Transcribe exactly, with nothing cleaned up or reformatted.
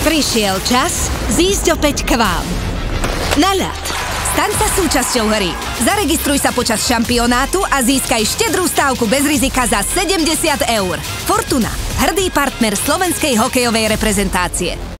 Prišiel čas zísť opäť k vám. Na ľad. Staň sa súčasťou hry. Zaregistruj sa počas šampionátu a získaj štedrú stávku bez rizika za sedemdesiat eur. Fortuna. Hrdý partner slovenskej hokejovej reprezentácie.